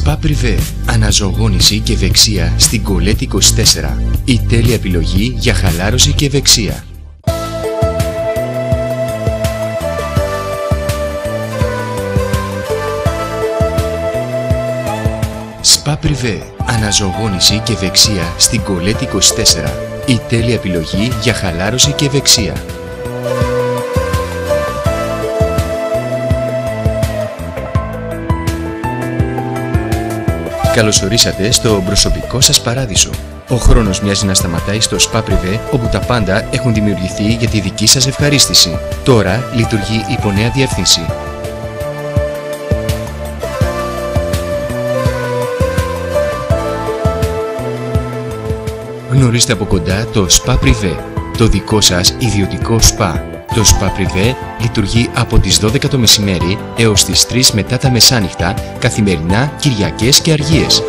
Σπα Privé, αναζωογόνηση και ευεξία στην Κολέτη 24. Η τέλεια επιλογή για χαλάρωση και ευεξία. Σπα Privé, αναζωογόνηση και ευεξία στην Κολέτη 24. Η τέλεια επιλογή για χαλάρωση και ευεξία. Καλωσορίσατε στο προσωπικό σας παράδεισο. Ο χρόνος μοιάζει να σταματάει στο Σπα Privé, όπου τα πάντα έχουν δημιουργηθεί για τη δική σας ευχαρίστηση. Τώρα λειτουργεί υπό νέα διεύθυνση. Γνωρίστε από κοντά το Σπα Privé, το δικό σας ιδιωτικό σπα. Το Σπα Privé λειτουργεί από τις 12 το μεσημέρι έως τις 3 μετά τα μεσάνυχτα, καθημερινά, Κυριακές και Αργίες.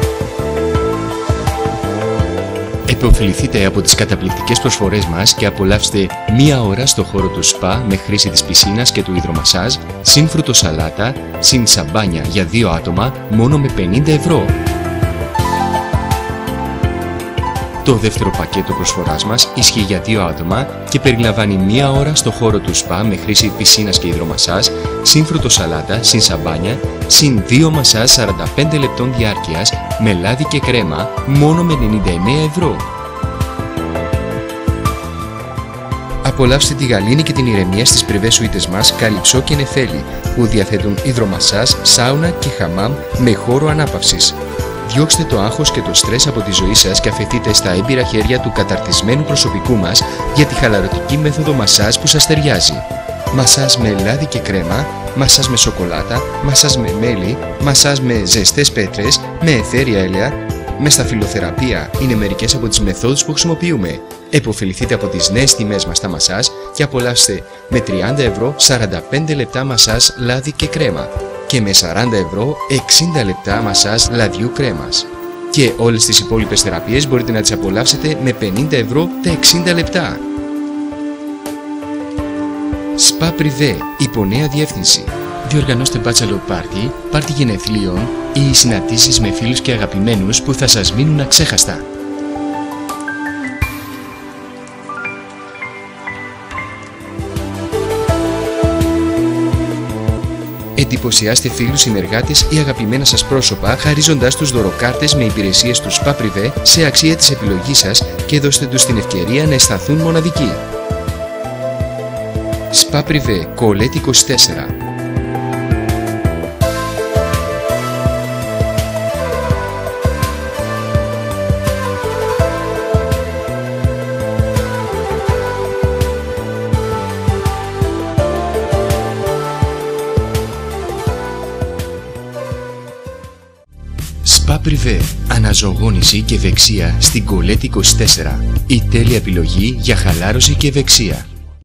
Επωφεληθείτε από τις καταπληκτικές προσφορές μας και απολαύστε μία ώρα στο χώρο του σπα με χρήση της πισίνας και του υδρομασάζ, συν φρουτοσαλάτα, συν σαμπάνια για 2 άτομα, μόνο με 50 ευρώ. Το δεύτερο πακέτο προσφοράς μας ισχύει για 2 άτομα και περιλαμβάνει μία ώρα στο χώρο του σπα με χρήση πισίνας και υδρομασάζ, συν φρουτοσαλάτα, συν σαμπάνια, συν 2 μασάζ 45 λεπτών διάρκειας με λάδι και κρέμα, μόνο με 99 ευρώ. Απολαύστε τη γαλήνη και την ηρεμία στις Privé σουίτες μας Καλυψό και Νεφέλη, που διαθέτουν υδρομασάζ, σάουνα και χαμάμ με χώρο ανάπαυσης. Διώξτε το άγχος και το στρες από τη ζωή σας και αφαιθείτε στα έμπειρα χέρια του καταρτισμένου προσωπικού μας για τη χαλαρωτική μέθοδο μασάζ που σας ταιριάζει. Μασάζ με λάδι και κρέμα, μασάζ με σοκολάτα, μασάζ με μέλι, μασάζ με ζεστές πέτρες, με αιθέρια έλαια, με σταφυλοθεραπεία είναι μερικές από τις μεθόδους που χρησιμοποιούμε. Επωφεληθείτε από τις νέες τιμές μας στα μασάζ και απολαύστε με 30 ευρώ 45 λεπτά μασάζ λάδι και κρέμα και με 40 ευρώ 60 λεπτά μασάζ λαδιού κρέμας. Και όλες τις υπόλοιπες θεραπείες μπορείτε να τις απολαύσετε με 50 ευρώ τα 60 λεπτά. Σπα Privé, υπό νέα διεύθυνση. Διοργανώστε bachelor party, πάρτι γενεθλίων ή συναντήσεις με φίλους και αγαπημένους που θα σας μείνουν αξέχαστα. Εντυπωσιάστε φίλους, συνεργάτες ή αγαπημένα σας πρόσωπα χαρίζοντάς τους δωροκάρτες με υπηρεσίες του Σπα Privé σε αξία της επιλογής σας και δώστε τους την ευκαιρία να αισθανθούν μοναδικοί. Σπα Privé, Κολέτη 24. Σπα Privé, αναζωογόνηση και ευεξία στην Κολέτη 24. Η τέλεια επιλογή για χαλάρωση και ευεξία.